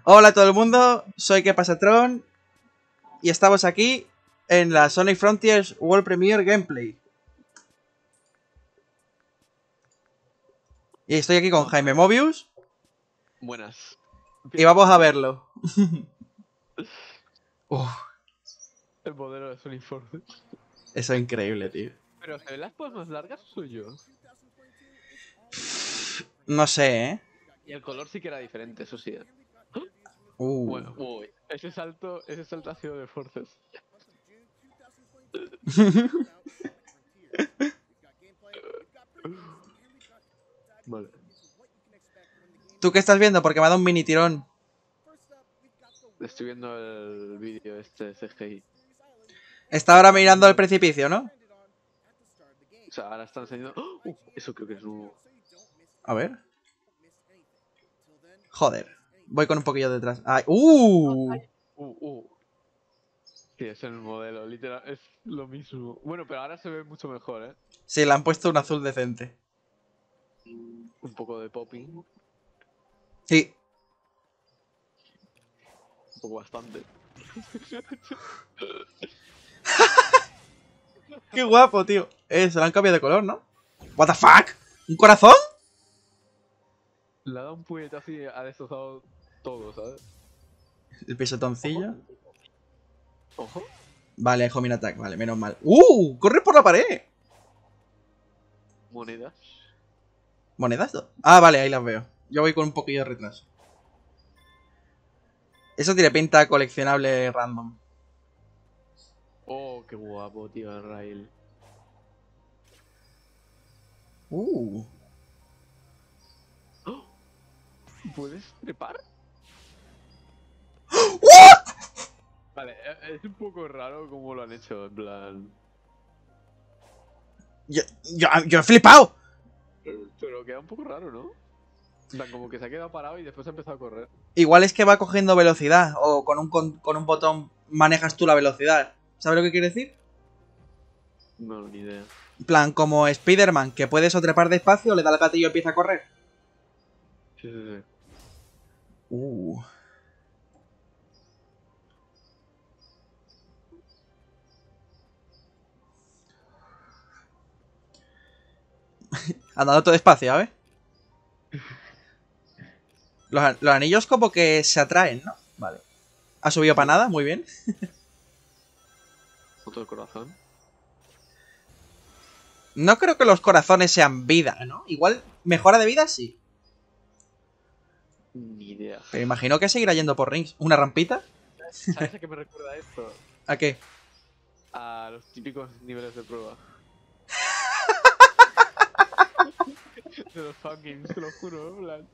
Hola a todo el mundo, soy Kepasatron y estamos aquí en la Sonic Frontiers World Premiere Gameplay. Y estoy aquí con Jaime Mobius. Buenas. Y vamos a verlo. El modelo de Sonic Forces. Eso es increíble, tío. Pero ¿se ven las pos más largas o soy yo? No sé, ¿eh? Y el color sí que era diferente, eso sí. Uh. Uy, ese salto ha sido de Forces. Vale. ¿Tú qué estás viendo? Porque me ha dado un mini tirón. Estoy viendo el vídeo este CGI. Está ahora mirando al precipicio, ¿no? O sea, ahora están enseñando... eso creo que es un... A ver. Joder. Voy con un poquillo detrás. ¡Ay! Sí, es el modelo, literal, es lo mismo. Bueno, pero ahora se ve mucho mejor, ¿eh? Sí, le han puesto un azul decente. Un poco de popping. Un Sí. poco bastante. Qué guapo, tío. Se le han cambiado de color, ¿no? What the fuck? ¿Un corazón? Le ha dado un puñetazo y ha destrozado todo, ¿sabes? El pisetoncillo. Ojo. Vale, homing attack, vale, menos mal. ¡Corre por la pared! Monedas. ¿Monedas? Ah, vale, ahí las veo. Yo voy con un poquillo de retraso. Eso tiene pinta coleccionable random. Oh, qué guapo, tío, el rail. ¡Oh! ¿Puedes trepar? ¿What? Vale, es un poco raro cómo lo han hecho, en plan... Yo he flipado. Pero queda un poco raro, ¿no? En plan, como que se ha quedado parado y después ha empezado a correr. Igual es que va cogiendo velocidad. O con un botón manejas tú la velocidad. ¿Sabes lo que quiere decir? No, ni idea. En plan, como Spider-Man, que puedes o trepar despacio, le da el gatillo y empieza a correr. Sí, sí, sí. Andando todo despacio, ¿sabes? Los anillos como que se atraen, ¿no? Vale. ¿Ha subido para nada? Muy bien. Otro corazón. No creo que los corazones sean vida, ¿no? Igual, mejora de vida, sí. Ni idea. Pero imagino que seguirá yendo por rings. ¿Una rampita? ¿Sabes a qué me recuerda esto? ¿A qué? A los típicos niveles de prueba. De los fangames, te lo juro, en plan.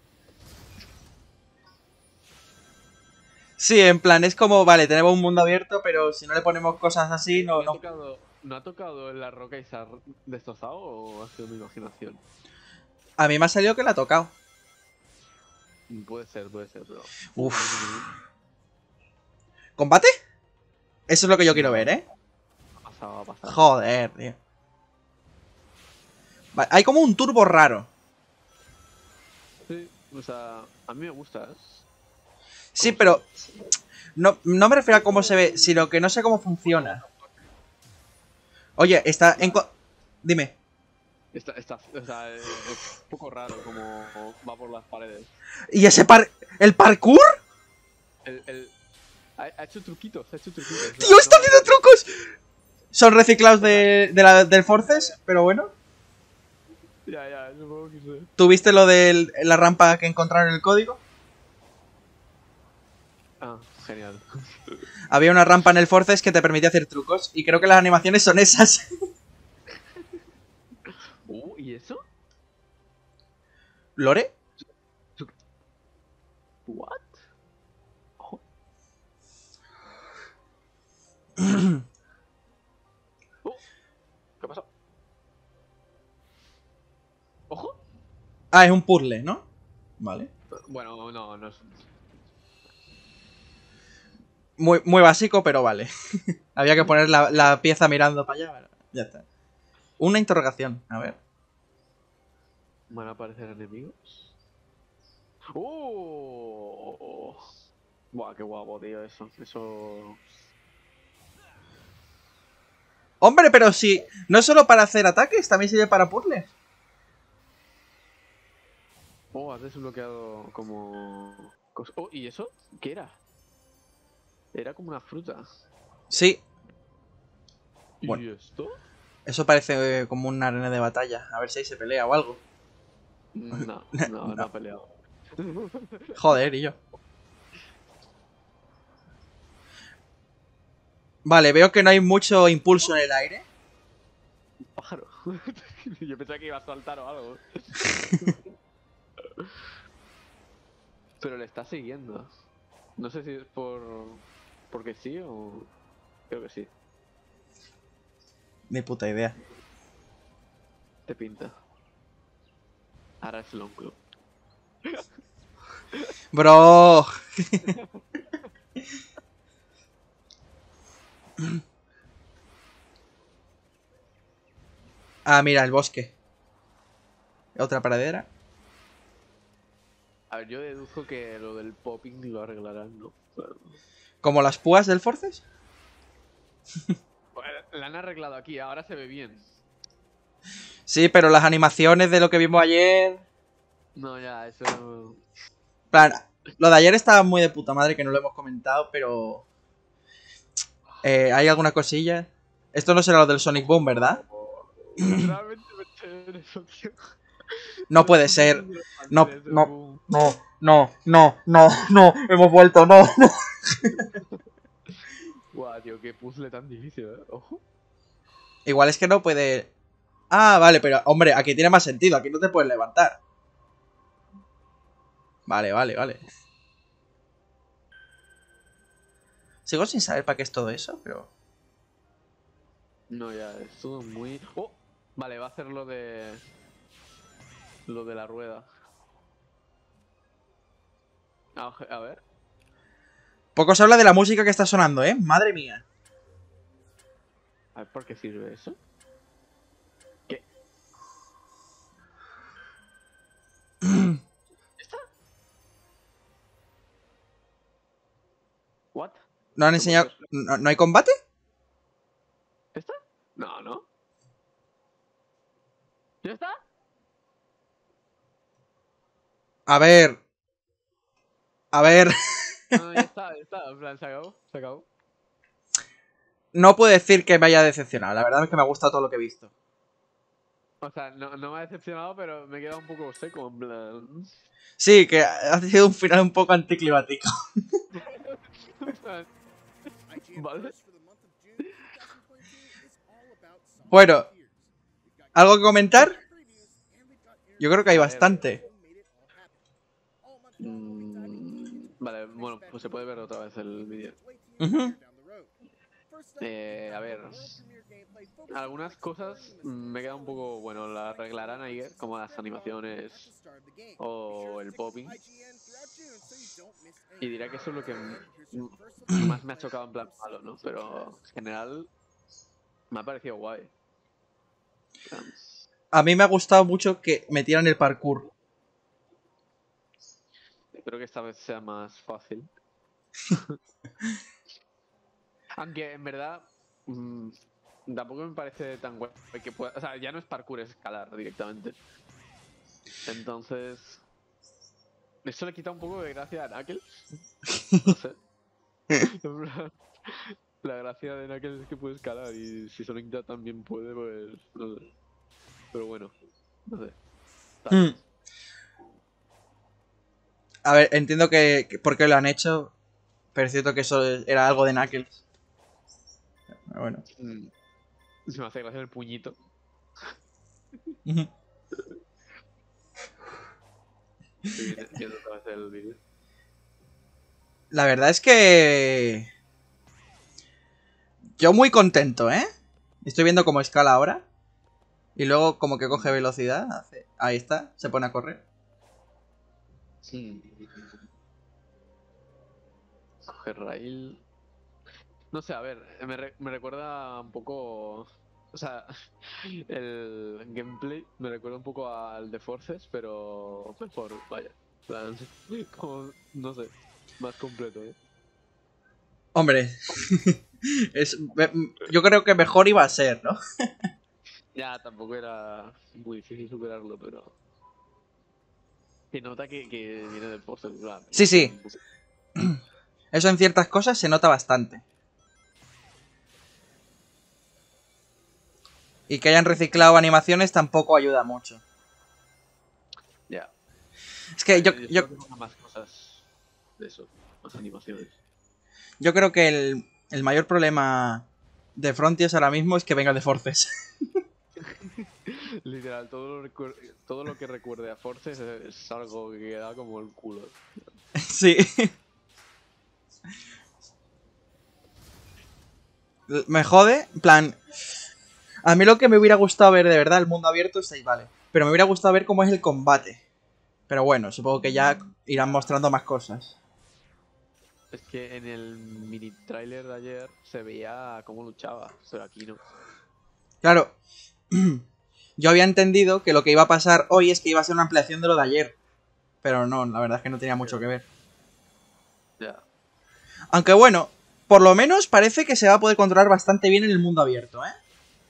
Sí, en plan, es como, vale, tenemos un mundo abierto, pero si no le ponemos cosas así, no. ¿No ha tocado en la roca y se ha destrozado o ha sido mi imaginación? A mí me ha salido que la ha tocado. Puede ser, pero... Uff. ¿Combate? Eso es lo que yo quiero ver, ¿eh? Ha pasado. Joder, tío. Vale, hay como un turbo raro. Sí, o sea, a mí me gusta. Sí, pero no me refiero a cómo se ve, sino que no sé cómo funciona. Oye, está en... Dime. O sea, es un poco raro como va por las paredes. ¿Y ese el parkour? Ha hecho truquitos, ¡Tío, está haciendo trucos! Son reciclados del Forces, pero bueno. Ya, supongo que sí. ¿Tuviste lo de la rampa que encontraron en el código? Ah, genial. Había una rampa en el Forces que te permitía hacer trucos. Y creo que las animaciones son esas. ¿Y eso? ¿Lore? ¿What? Oh. ¿Qué pasó? ¿Ojo? Ah, es un puzzle, ¿no? Vale. Bueno, no es... Muy básico, pero vale. Había que poner la pieza mirando para allá. Bueno, ya está. Una interrogación, a ver. ¿Van a aparecer enemigos? ¡Oh! Buah, qué guapo, tío, eso. Eso. Hombre, pero si no es solo para hacer ataques, también sirve para puzzles. Oh, has desbloqueado como. Oh, ¿y eso? ¿Qué era? Era como una fruta. Sí, bueno, ¿Y esto? eso parece como una arena de batalla. A ver si ahí se pelea o algo. No, no, no No, ha peleado. joder, y yo. Vale, veo que no hay mucho impulso en el aire. Pájaro. Yo pensaba que iba a saltar o algo. Pero le está siguiendo. No sé si es porque sí o. Creo que sí. Ni puta idea. Te pinta. Ahora es el Club. Bro. Ah, mira, el bosque. Otra paradera. A ver, yo deduzco que lo del popping lo arreglarán, ¿no? Claro. Como las púas del Forces. Bueno, la han arreglado aquí, ahora se ve bien. Sí, pero las animaciones de lo que vimos ayer. No, ya, eso. Plan, lo de ayer estaba muy de puta madre, que no lo hemos comentado, pero. Hay alguna cosilla. Esto no será lo del Sonic Boom, ¿verdad? Literalmente me en eso, tío. No Los puede putos ser. No, diamantes, no, boom. no, no, no, no, no. Hemos vuelto, no, no. Guau, tío, qué puzzle tan difícil, Ojo. Igual es que no puede. Ah, vale, pero hombre, aquí tiene más sentido. Aquí no te puedes levantar. Vale, vale, vale. Sigo sin saber para qué es todo eso, pero. No, ya, es todo muy. ¡Oh! Vale, va a hacer lo de. Lo de la rueda. A ver. Poco se habla de la música que está sonando, ¿eh? Madre mía. A ver, ¿por qué sirve eso? ¿Qué? ¿Esta? ¿What? ¿No han ¿Se puede enseñado? hacer? ¿No hay combate? ¿Esta? No, no. ¿Ya está? A ver. A ver. No, ya está, ya está. En plan, se acabó, se acabó. No puedo decir que me haya decepcionado. La verdad es que me ha gustado todo lo que he visto. O sea, no me ha decepcionado, pero me he quedado un poco seco, en plan. Sí, que ha sido un final un poco anticlimático. En plan, vale. Bueno, ¿algo que comentar? Yo creo que hay A ver. bastante. Vale, bueno, pues se puede ver otra vez el vídeo. Ujú. A ver. Algunas cosas me quedan un poco. Bueno, las arreglarán ahí, como las animaciones o el popping. Y diré que eso es lo que más me ha chocado en plan malo, ¿no? Pero en general me ha parecido guay. En plan, A mí me ha gustado mucho que metieran el parkour. espero que esta vez sea más fácil. Aunque en verdad tampoco me parece tan guay que pueda. O sea, ya no es parkour, es escalar directamente. Entonces. Eso le quita un poco de gracia a Knuckles. No sé. En plan, la gracia de Knuckles es que puede escalar y si Sonic ya también puede, pues. No sé. Pero bueno, no sé. Está Hmm. bien. A ver, entiendo que por qué lo han hecho. Pero es cierto que eso era algo de Knuckles. Pero bueno. Se me hace gracia el puñito. Ujú. Estoy viendo otra vez el vídeo. La verdad es que. Yo muy contento, ¿eh? Estoy viendo cómo escala ahora. Y luego como que coge velocidad. Ahí está, se pone a correr. Sí. Coger rail. No sé, a ver, me recuerda un poco. O sea, el gameplay me recuerda un poco al de Forces, pero mejor, vaya. En plan, como, no sé. más completo, ¿eh? Hombre, yo creo que mejor iba a ser, ¿no? Ya, tampoco era muy difícil superarlo, pero... Se nota que viene del Force, en plan, Sí, sí. Eso en ciertas cosas se nota bastante. Y que hayan reciclado animaciones tampoco ayuda mucho. Ya. Es que yo Espero que pongan más cosas de eso, más animaciones. Yo creo que el mayor problema de Frontiers ahora mismo es que venga de Forces. Literal, todo lo que recuerde a Forces es algo que queda como el culo. Sí. Me jode, en plan... A mí lo que me hubiera gustado ver de verdad, el mundo abierto, está ahí, vale. Pero me hubiera gustado ver cómo es el combate. Pero bueno, supongo que ya irán mostrando más cosas. Es que en el mini trailer de ayer se veía cómo luchaba, pero aquí no. Claro, yo había entendido que lo que iba a pasar hoy es que iba a ser una ampliación de lo de ayer. Pero no, la verdad es que no tenía mucho que ver. Ya. Aunque bueno, por lo menos parece que se va a poder controlar bastante bien en el mundo abierto, ¿eh?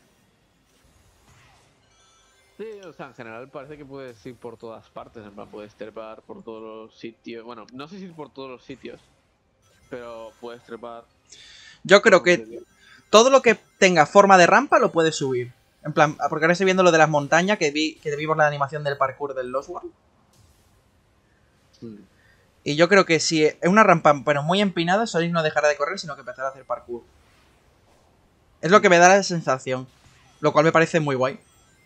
Sí, o sea, en general parece que puedes ir por todas partes, en plan, puedes trepar por todos los sitios. Bueno, no sé si ir por todos los sitios, pero puedes trepar Yo creo por donde que quieras. todo lo que tenga forma de rampa lo puedes subir. En plan, porque ahora estoy viendo lo de las montañas que vimos la animación del parkour del Lost World. Mm. Y yo creo que si es una rampa, pero muy empinada, Sonic no dejará de correr, sino que empezará a hacer parkour. Es lo que me da la sensación. Lo cual me parece muy guay.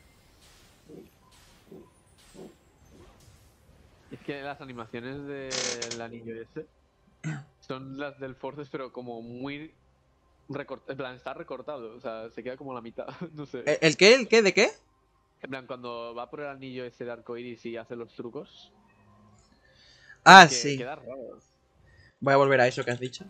Es que las animaciones del anillo ese son las del Forces, pero como muy recortado. En plan, está recortado, o sea, se queda como la mitad, no sé. ¿El qué? ¿El qué? ¿De qué? En plan, cuando va por el anillo ese de arcoiris y hace los trucos, como Ah, que sí. queda raro. Voy a volver a eso que has dicho.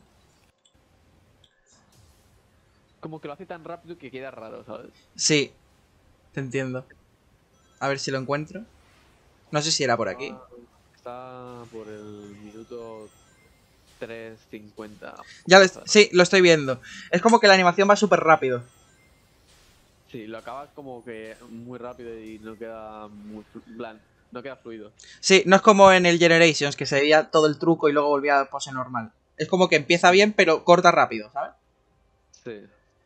Como que lo hace tan rápido que queda raro, ¿sabes? Sí, te entiendo. A ver si lo encuentro. No sé si era por aquí. Está por el minuto 3:50. Sí, lo estoy viendo. Es como que la animación va súper rápido. Sí, lo acaba como que muy rápido y no queda muy en plan, no queda fluido. Sí, no es como en el Generations, que se veía todo el truco y luego volvía a pose normal. Es como que empieza bien, pero corta rápido, ¿sabes? Sí.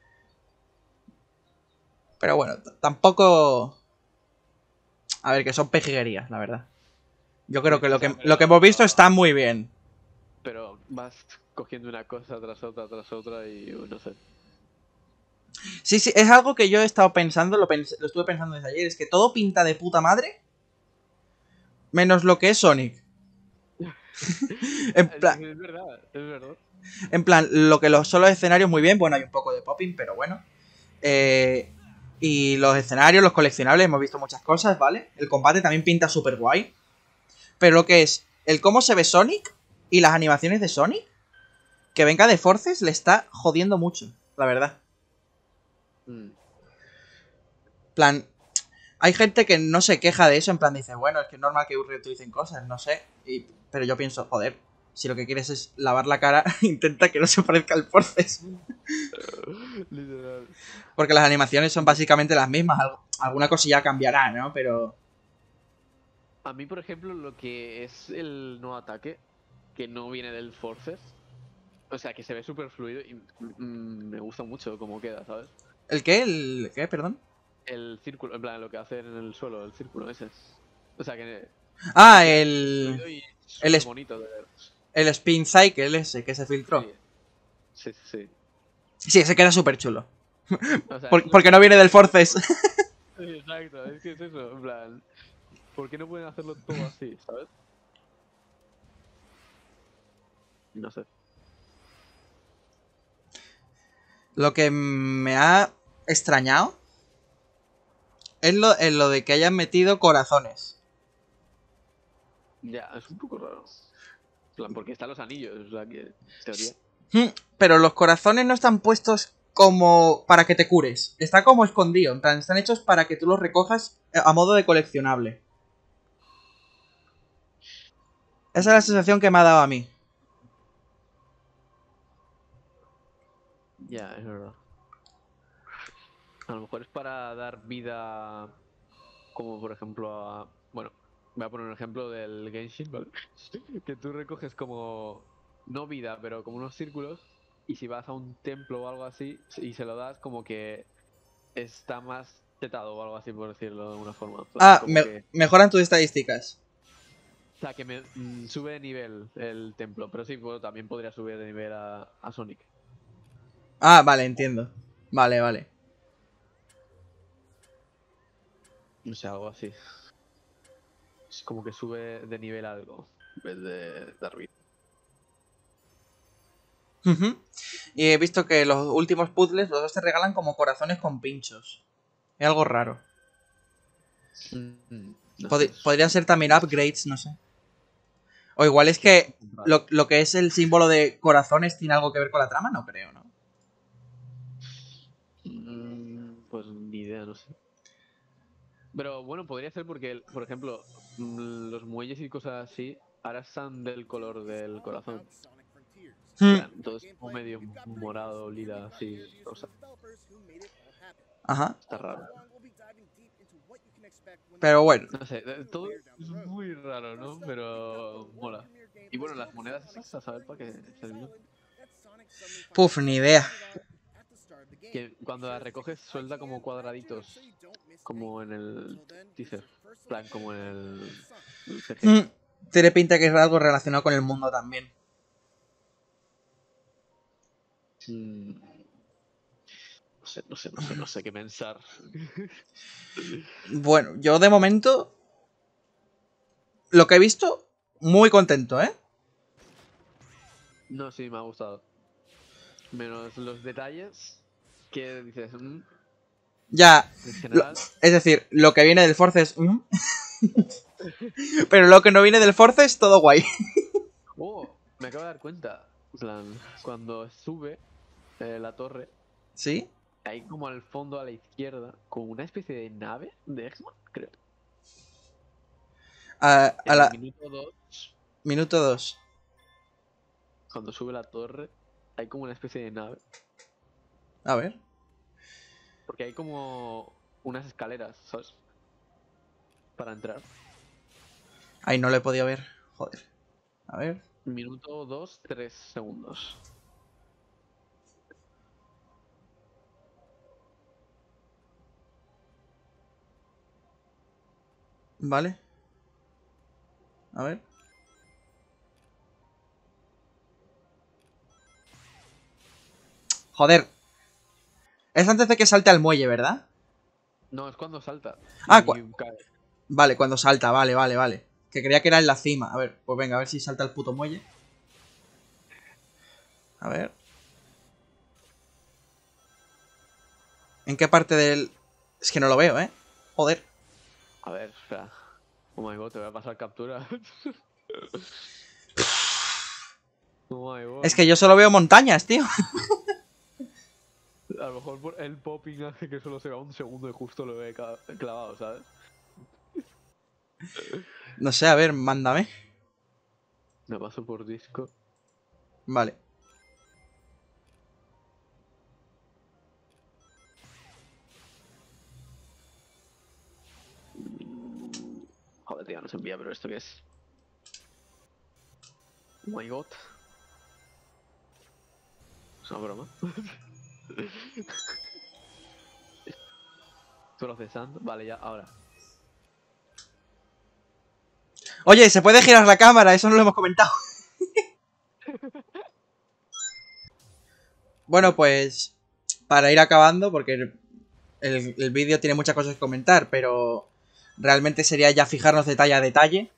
Pero bueno, tampoco... A ver, que son pejiguerías, la verdad. Yo creo que O lo sea, que, lo que hemos visto está muy bien. pero vas cogiendo una cosa tras otra y no sé. Sí, sí, es algo que yo he estado pensando, lo estuve pensando desde ayer, es que todo pinta de puta madre, menos lo que es Sonic. En plan, Es verdad, es verdad. lo que son los escenarios muy bien, bueno, hay un poco de popping, pero bueno. Eh, y los escenarios, los coleccionables, hemos visto muchas cosas, ¿vale? El combate también pinta súper guay. Pero lo que es el cómo se ve Sonic y las animaciones de Sonic, que venga de Forces, le está jodiendo mucho, la verdad. Mm. Plan, hay gente que no se queja de eso, en plan dice, bueno, es que es normal que reutilicen cosas, no sé. Pero yo pienso, joder, si lo que quieres es lavar la cara, intenta que no se parezca al Forces. Literal. Porque las animaciones son básicamente las mismas. Alguna cosilla cambiará, ¿no? Pero... A mí, por ejemplo, lo que es el no ataque, que no viene del Forces, o sea, que se ve súper fluido y me gusta mucho cómo queda, ¿sabes? ¿El qué? ¿El qué? Perdón. El círculo, en plan, lo que hacen en el suelo, el círculo ese. O sea, que Ah, queda súper fluido y el, súper bonito de ver. el Spin Cycle ese que se filtró. Sí, sí, sí, sí. Sí, ese queda súper chulo. O sea, es lo Porque que no viene del Forces. Sí, exacto, es que es eso, en plan, ¿por qué no pueden hacerlo todo así, sabes? No sé. Lo que me ha extrañado es lo de que hayan metido corazones. Ya, es un poco raro. En plan, porque están los anillos, o sea, que, en teoría. Pero los corazones no están puestos como para que te cures. Está como escondido. En plan, están hechos para que tú los recojas a modo de coleccionable. Esa es la sensación que me ha dado a mí. Ya, es verdad. A lo mejor es para dar vida, como por ejemplo a... Bueno, voy a poner un ejemplo del Genshin, ¿vale? Que tú recoges como... No vida, pero como unos círculos. Y si vas a un templo o algo así y se lo das, como que está más chetado o algo así, por decirlo de alguna forma. En plan, Ah, como que... mejoran tus estadísticas. O sea, que me sube de nivel el templo. Pero sí, bueno, también podría subir de nivel a Sonic. Ah, vale, entiendo. Vale, vale. O sea, algo así. Es como que sube de nivel algo. En vez de dar vida. Ujú. Y he visto que los últimos puzzles, los dos te regalan como corazones con pinchos. Es algo raro. No sé. Podrían ser también upgrades, no sé. O igual es que lo que es el símbolo de corazones tiene algo que ver con la trama, no creo, ¿no? Pues ni idea, no sé. Pero bueno, podría ser porque, por ejemplo, los muelles y cosas así ahora están del color del corazón. Hmm. Plan, entonces como medio morado, lila, así, rosa. Ajá. Está raro. Pero bueno. No sé, todo es muy raro, ¿no? Pero mola. Y bueno, las monedas esas, a saber para qué servían. Puf, ni idea. Que cuando las recoges suelta como cuadraditos, como en el teaser. Plan, como en el CG. Hmm. Tiene pinta que es algo relacionado con el mundo también. Mm, no sé qué pensar. Bueno, yo de momento, lo que he visto, muy contento, ¿eh? No, sí, me ha gustado. Menos los detalles que dices, Ya. en general. Es decir, lo que viene del Force es... pero lo que no viene del Force es todo guay. Oh, me acabo de dar cuenta. En plan, cuando sube la torre, ¿Sí? hay como al fondo a la izquierda, como una especie de nave de X-Men, creo. A En el la... minuto 2, Minuto 2. cuando sube la torre, hay como una especie de nave. A ver. Porque hay como unas escaleras, ¿sabes? Para entrar. Ahí no lo he podido ver. Joder. A ver. Minuto 2, 3 segundos. Vale. A ver. Joder. Es antes de que salte al muelle, ¿verdad? No, es cuando salta Ah, y cae. vale, cuando salta. Vale, vale, vale. Que creía que era en la cima. A ver, pues venga, a ver si salta el puto muelle. A ver. ¿En qué parte del...? Es que no lo veo, ¿eh? Joder. A ver, espera. Oh my god, te voy a pasar captura. Oh my god. Es que yo solo veo montañas, tío. A lo mejor el popping hace que solo se vea un segundo y justo lo he clavado, ¿sabes? No sé, a ver, mándame. Me paso por disco. Vale. Joder, tío, no se envía, pero ¿esto qué es? Oh my god. Es una broma. Procesando. Vale, ya, ahora. Oye, ¿se puede girar la cámara? Eso no lo hemos comentado. Bueno, pues... Para ir acabando, porque el vídeo tiene muchas cosas que comentar, pero... Realmente sería ya fijarnos detalle a detalle.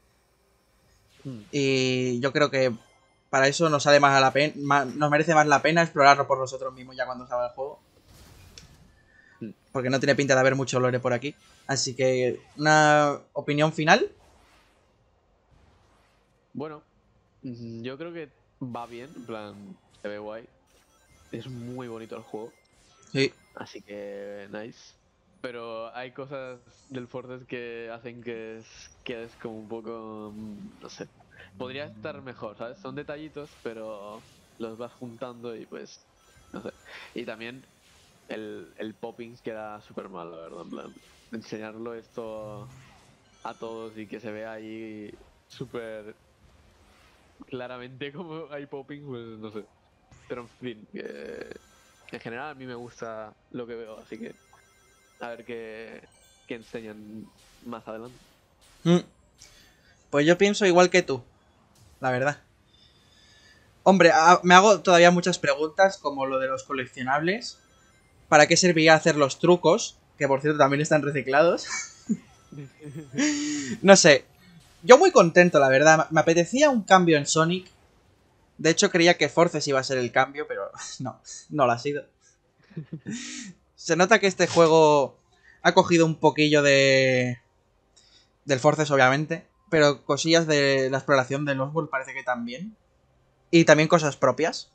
Y yo creo que para eso nos sale más a la pena, nos merece más la pena explorarlo por nosotros mismos ya cuando salga el juego. Porque no tiene pinta de haber mucho lore por aquí. Así que, una opinión final. Bueno, yo creo que va bien, en plan, se ve guay. Es muy bonito el juego, Sí. así que nice. Pero hay cosas del Forces que hacen que quedes como un poco, no sé. Podría estar mejor, ¿sabes? Son detallitos, pero los vas juntando y pues no sé. Y también el popping queda súper mal, la verdad, en plan, enseñarlo esto a todos y que se vea ahí súper claramente como hay popping, pues no sé. Pero en fin, que en general a mí me gusta lo que veo, así que a ver qué enseñan más adelante. Mm. Pues yo pienso igual que tú, la verdad. Hombre, me hago todavía muchas preguntas, como lo de los coleccionables. ¿Para qué serviría hacer los trucos? Que por cierto también están reciclados. No sé. Yo muy contento, la verdad. Me apetecía un cambio en Sonic. De hecho, creía que Forces iba a ser el cambio, pero no lo ha sido. Se nota que este juego ha cogido un poquillo del Forces, obviamente. Pero cosillas de la exploración de Lost World parece que también. Y también cosas propias.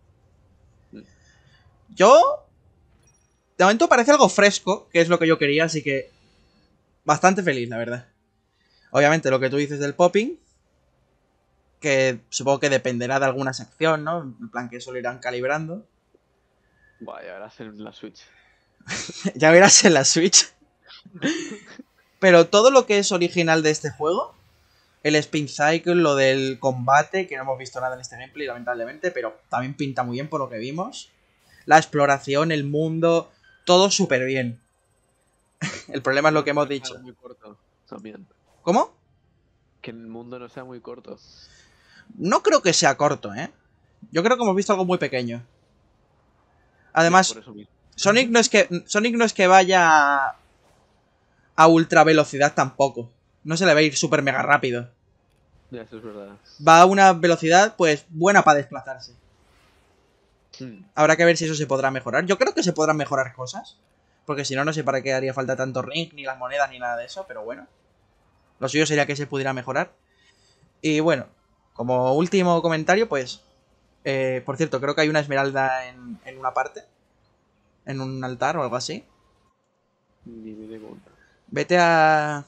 Yo... De momento parece algo fresco, que es lo que yo quería, así que... Bastante feliz, la verdad. Obviamente lo que tú dices del popping, que supongo que dependerá de alguna sección, ¿no? En plan que eso lo irán calibrando. Vaya, ahora hacer la Switch. Ya verás en la Switch. Pero todo lo que es original de este juego, el Spin Cycle, lo del combate, que no hemos visto nada en este gameplay, lamentablemente, pero también pinta muy bien por lo que vimos. La exploración, el mundo, todo súper bien. El problema es lo que hemos dicho. Muy corto también. ¿Cómo? Que el mundo no sea muy corto. No creo que sea corto, ¿eh? Yo creo que hemos visto algo muy pequeño. Ya, Además, por eso mismo. Sonic no es que vaya a ultra velocidad tampoco. No se le va a ir súper mega rápido. Ya, eso es verdad. Va a una velocidad, pues, buena para desplazarse. Hmm. Habrá que ver si eso se podrá mejorar. Yo creo que se podrán mejorar cosas. Porque si no, no sé para qué haría falta tanto ring, ni las monedas, ni nada de eso. Pero bueno. Lo suyo sería que se pudiera mejorar. Y bueno, como último comentario, pues... por cierto, creo que hay una esmeralda en una parte. En un altar o algo así. Ni me de cuenta. Vete a...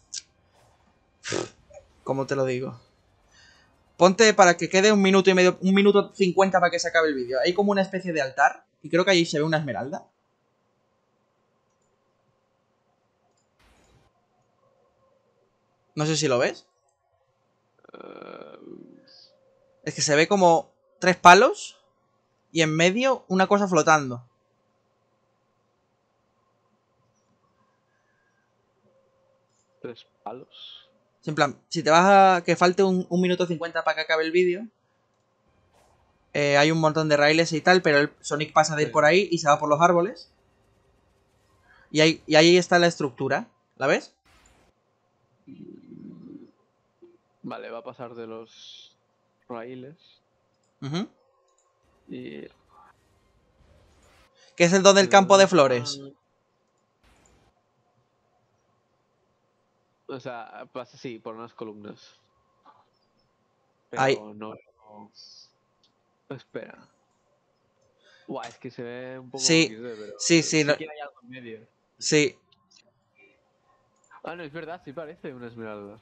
¿Cómo te lo digo? Ponte para que quede un minuto y medio, un minuto 50 para que se acabe el vídeo. Hay como una especie de altar y creo que allí se ve una esmeralda. No sé si lo ves. Es que se ve como 3 palos y en medio una cosa flotando. ¿Tres palos? En plan, si te vas a que falte un minuto 50 para que acabe el vídeo, hay un montón de raíles y tal, pero el Sonic pasa de ir por ahí y se va por los árboles. Y ahí está la estructura. ¿La ves? Vale, va a pasar de los raíles. Uh-huh. Y... Que es el don del campo de flores. O sea, pasa sí, por unas columnas. Pero Ahí. no... Espera. Buah, es que se ve un poco Sí, XD, pero sí, sí no, que hay algo en medio. sí. Ah, no, es verdad, sí parece una esmeralda.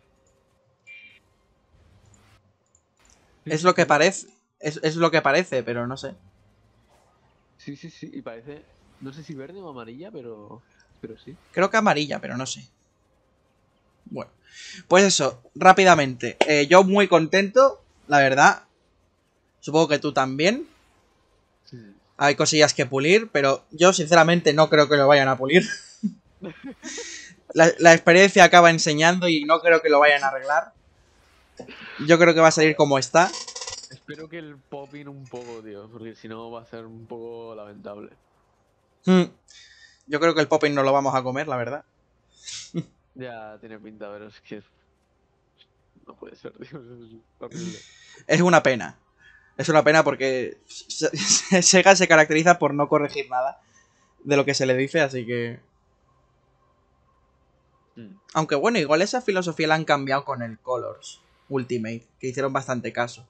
Es lo que parece. Es lo que parece, pero no sé. Sí, sí, sí, y parece... No sé si verde o amarilla, pero sí. Creo que amarilla, pero no sé. Bueno. Pues eso, rápidamente. Yo muy contento, la verdad. Supongo que tú también. Sí. Hay cosillas que pulir, pero yo sinceramente no creo que lo vayan a pulir. La experiencia acaba enseñando y no creo que lo vayan a arreglar. Yo creo que va a salir como está. Espero que el popping un poco, tío, porque si no va a ser un poco lamentable. Yo creo que el popping no lo vamos a comer, la verdad. Ya tiene pinta, pero es que no puede ser, tío, es horrible. Es una pena. Es una pena porque Sega se caracteriza por no corregir nada de lo que se le dice, así que... Aunque bueno, igual esa filosofía la han cambiado con el Colors Ultimate, que hicieron bastante caso.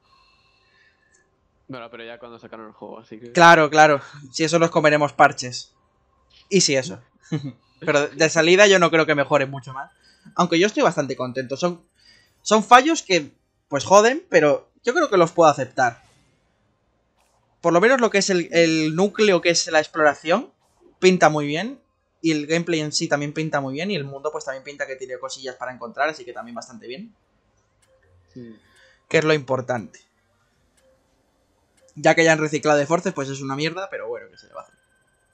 Bueno, pero ya cuando sacaron el juego, así que... Claro, claro. Si eso los comeremos parches. Y si eso. Pero de salida yo no creo que mejore mucho más. Aunque yo estoy bastante contento. Son fallos que, pues joden, pero yo creo que los puedo aceptar. por lo menos lo que es el núcleo, que es la exploración, pinta muy bien. Y el gameplay en sí también pinta muy bien. Y el mundo pues también pinta que tiene cosillas para encontrar, así que también bastante bien. Sí. Que es lo importante. Ya que ya han reciclado de Forces, pues es una mierda, pero bueno, que se le va a hacer.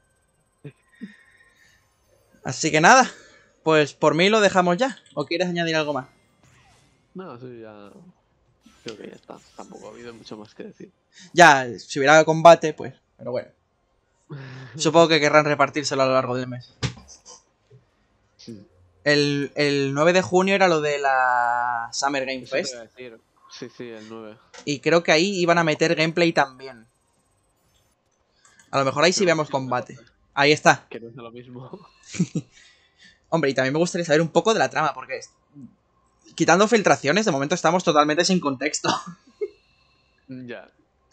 Así que nada, pues por mí lo dejamos ya. ¿O quieres añadir algo más? No, sí, ya. Creo que ya está. Tampoco ha habido mucho más que decir. Ya, si hubiera combate, pues. Pero bueno. Supongo que querrán repartírselo a lo largo del mes. Sí. El 9 de junio era lo de la Summer Game Eso te Fest. iba a decir. Sí, sí, el 9. Y creo que ahí iban a meter gameplay también. A lo mejor ahí sí Pero no sé vemos si lo combate. mejor, Ahí está. que no es lo mismo. Hombre, y también me gustaría saber un poco de la trama, porque quitando filtraciones, de momento estamos totalmente sin contexto. Ya.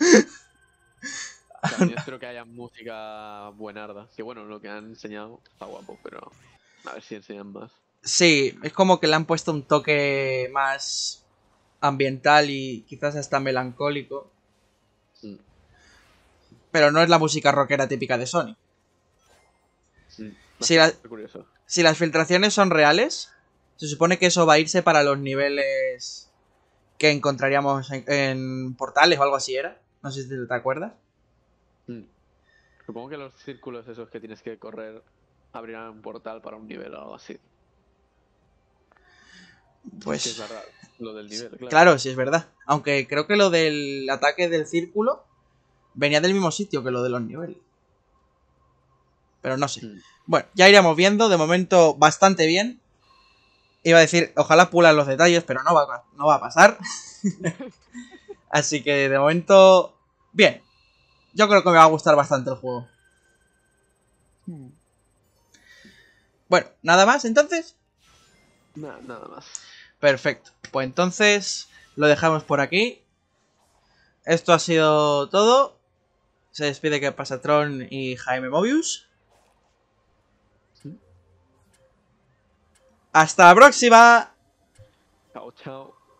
También espero que haya música buenarda. Que bueno, lo que han enseñado está guapo, pero a ver si enseñan más. Sí, es como que le han puesto un toque más ambiental y quizás hasta melancólico. Mm, Pero no es la música rockera típica de Sony. Si, bastante curioso. si las filtraciones son reales, se supone que eso va a irse para los niveles que encontraríamos en portales o algo así era. No sé si te acuerdas. Mm. Supongo que los círculos esos que tienes que correr abrirán un portal para un nivel o algo así. Pues Es que es verdad, lo del nivel, claro. claro, sí es verdad. Aunque creo que lo del ataque del círculo venía del mismo sitio que lo de los niveles. Pero no sé. Mm. Bueno, ya iremos viendo. De momento, bastante bien. Iba a decir, ojalá pulan los detalles, pero no va a pasar. Así que de momento, bien. Yo creo que me va a gustar bastante el juego. Bueno, ¿nada más entonces? Nada más. Perfecto. Pues entonces lo dejamos por aquí. Esto ha sido todo. Se despide que Pasatron y Jaime Mobius. ¡Hasta la próxima! Chao, chao.